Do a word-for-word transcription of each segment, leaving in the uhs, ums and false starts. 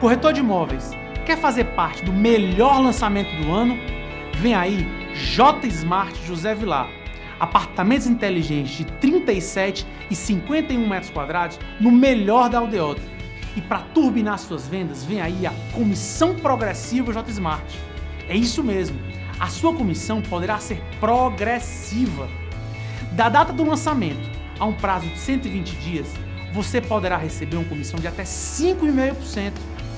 Corretor de imóveis, quer fazer parte do melhor lançamento do ano? Vem aí J Smart José Vilar. Apartamentos inteligentes de trinta e sete e cinquenta e um metros quadrados no melhor da aldeota. E para turbinar suas vendas, vem aí a Comissão Progressiva J Smart. É isso mesmo, a sua comissão poderá ser progressiva. Da data do lançamento a um prazo de cento e vinte dias, você poderá receber uma comissão de até cinco vírgula cinco por cento.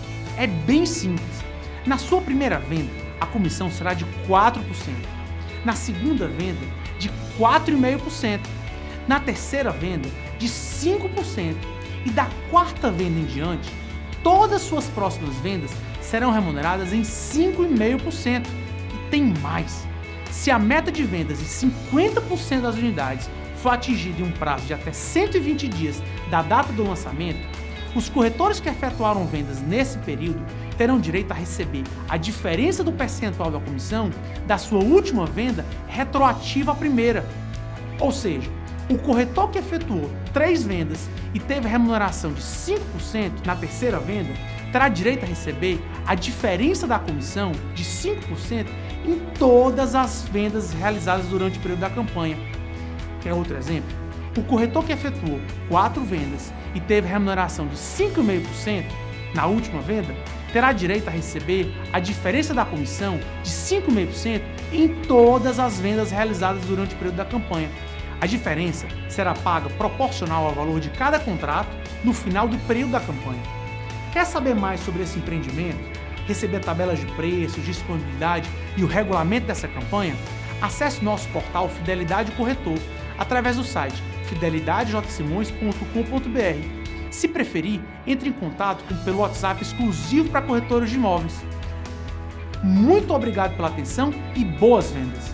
É bem simples. Na sua primeira venda, a comissão será de quatro por cento. Na segunda venda, de quatro vírgula cinco por cento. Na terceira venda, de cinco por cento. E da quarta venda em diante, todas as suas próximas vendas serão remuneradas em cinco vírgula cinco por cento. E tem mais. Se a meta de vendas de cinquenta por cento das unidades for atingida em um prazo de até cento e vinte dias da data do lançamento, os corretores que efetuaram vendas nesse período terão direito a receber a diferença do percentual da comissão da sua última venda retroativa à primeira. Ou seja, o corretor que efetuou três vendas e teve remuneração de cinco por cento na terceira venda terá direito a receber a diferença da comissão de cinco por cento em todas as vendas realizadas durante o período da campanha. Quer outro exemplo? O corretor que efetuou quatro vendas e teve remuneração de cinco vírgula cinco por cento na última venda, terá direito a receber a diferença da comissão de cinco vírgula cinco por cento em todas as vendas realizadas durante o período da campanha. A diferença será paga proporcional ao valor de cada contrato no final do período da campanha. Quer saber mais sobre esse empreendimento? Receber tabelas de preços, disponibilidade e o regulamento dessa campanha? Acesse nosso portal Fidelidade Corretor através do site fidelidade j simões ponto com ponto b r. Se preferir, entre em contato com, pelo WhatsApp exclusivo para corretores de imóveis. Muito obrigado pela atenção e boas vendas!